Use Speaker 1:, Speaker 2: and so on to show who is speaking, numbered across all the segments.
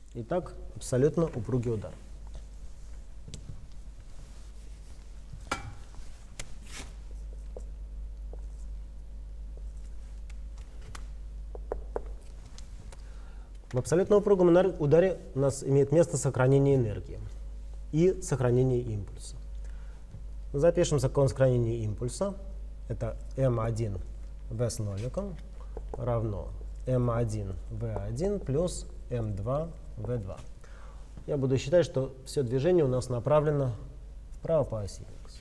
Speaker 1: Итак, абсолютно упругий удар. В абсолютно упругом ударе у нас имеет место сохранение энергии и сохранение импульса. Запишем закон сохранения импульса. Это m1 v с ноликом равно m1 v1 плюс m2 v2. Я буду считать, что все движение у нас направлено вправо по оси x.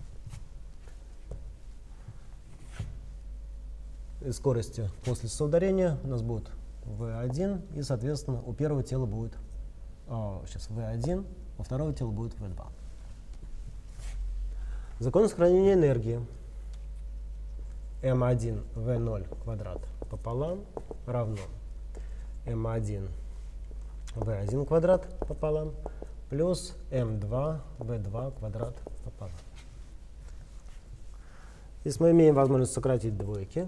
Speaker 1: И скорости после соударения у нас будут v1, и, соответственно, у первого тела будет сейчас v1, у второго тела будет v2. Закон сохранения энергии m1 v0 квадрат пополам равно m1 v1 квадрат пополам плюс m2 v2 квадрат пополам. Здесь мы имеем возможность сократить двойки.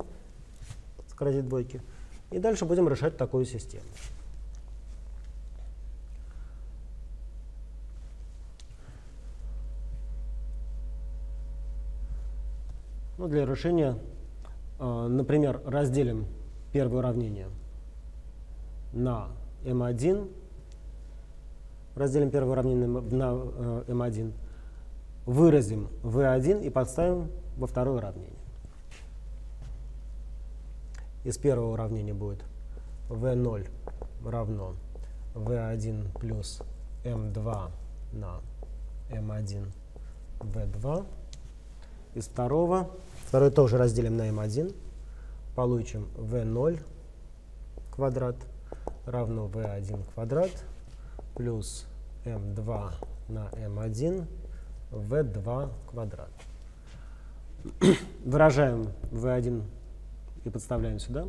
Speaker 1: И дальше будем решать такую систему. Ну, для решения, например, разделим первое уравнение на m1, на m1, выразим v1 и подставим во второе уравнение. Из первого уравнения будет v0 равно v1 плюс m2 на m1 v2. Из второе тоже разделим на m1, получим v0 квадрат равно v1 квадрат плюс m2 на m1 v2 квадрат. Выражаем v1 и подставляем сюда.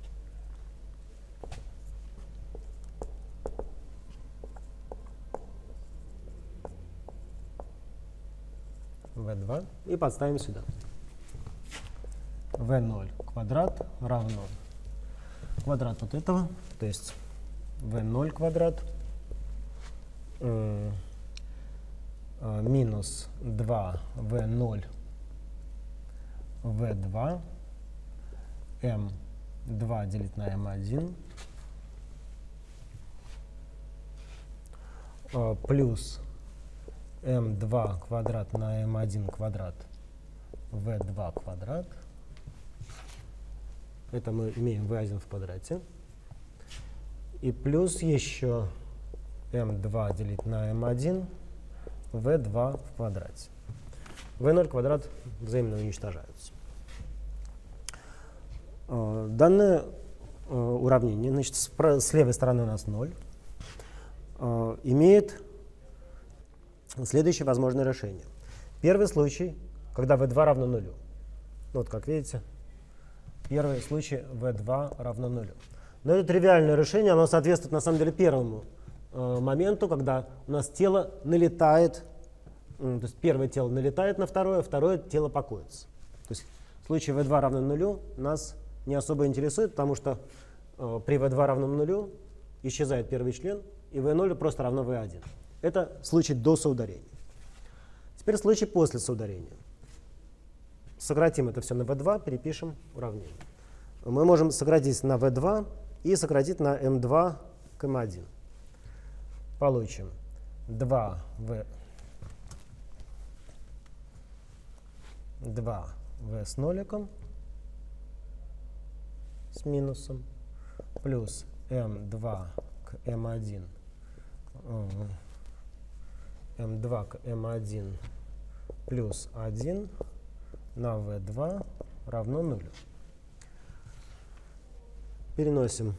Speaker 1: v2 и подставим сюда. v0 квадрат равно квадрат вот этого, то есть v0 квадрат минус 2v0 v2 m2 делить на m1 плюс m2 квадрат на m1 квадрат v2 квадрат. Это мы имеем v1 в квадрате. И плюс еще m2 делить на m1 v2 в квадрате. v0 квадрат взаимно уничтожаются. Данное уравнение, значит, с левой стороны у нас 0, имеет следующее возможное решение. Первый случай, когда v2 равно 0. Вот, как видите, первый случай v2 равно 0. Но это тривиальное решение, оно соответствует на самом деле первому моменту, когда у нас тело налетает, то есть первое тело налетает на второе, второе тело покоится. То есть случай v2 равно 0 нас не особо интересует, потому что при v2 равно 0 исчезает первый член, и v0 просто равно v1. Это случай до соударения. Теперь случай после соударения. Сократим это все на v2, перепишем уравнение. Мы можем сократить на v2 и сократить на m2 к m1. Получим 2v с ноликом, с минусом, плюс m2 к m1, m2 к m1 плюс 1 на v2 равно 0. Переносим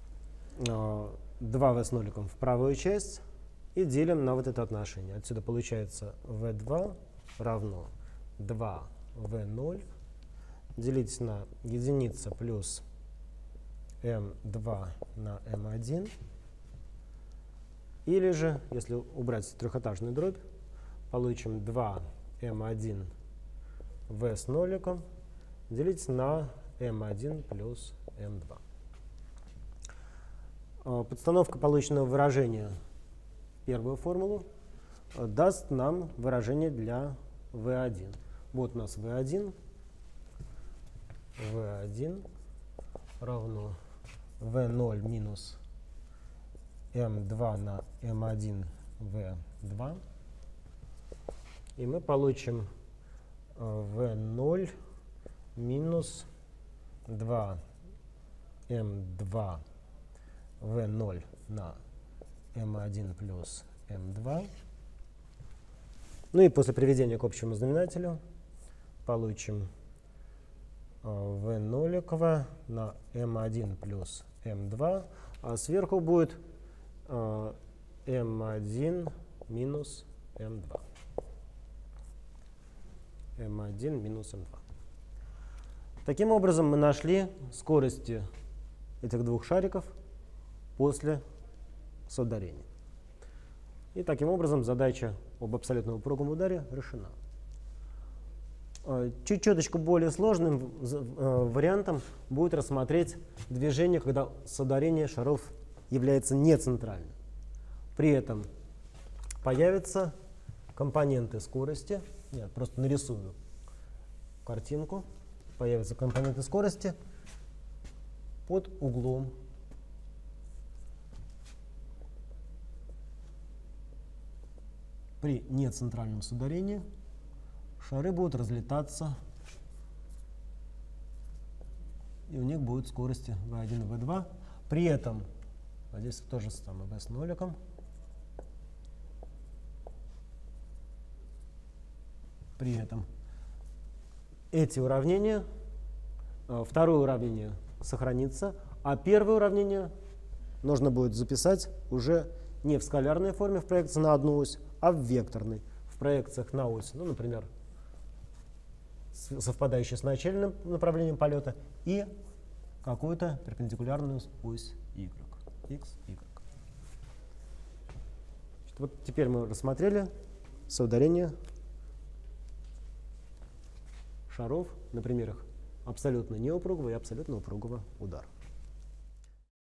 Speaker 1: 2v с ноликом в правую часть и делим на вот это отношение. Отсюда получается v2 равно 2v0 делить на единица плюс m2 на m1. Или же, если убрать трехэтажную дробь, получим 2m1 v с ноликом делить на m1 плюс m2. Подстановка полученного выражения в первую формулу даст нам выражение для V1. Вот у нас V1. V1 равно V0 минус M2 на M1 V2. И мы получим V0 минус 2 M2 V0 на M1 плюс M2. Ну и после приведения к общему знаменателю получим V0 на M1 плюс M2, а сверху будет M1 минус M2. M1 минус M2. Таким образом, мы нашли скорости этих двух шариков после соударения. И таким образом задача об абсолютно упругом ударе решена. Чуть-чуточку более сложным вариантом будет рассмотреть движение, когда соударение шаров является нецентральным. При этом появятся компоненты скорости. Я просто нарисую картинку. Появятся компоненты скорости под углом при нецентральном соударении. Шары будут разлетаться, и у них будут скорости V1 и V2. При этом, а здесь то же самое, V с ноликом. При этом эти уравнения, второе уравнение сохранится, а первое уравнение нужно будет записать уже не в скалярной форме в проекции на одну ось, а в векторной, в проекциях на ось. Ну, например, совпадающей с начальным направлением полета и какую-то перпендикулярную ось y, x, y. Вот теперь мы рассмотрели соударение шаров на примерах абсолютно неупругого и абсолютно упругого удара.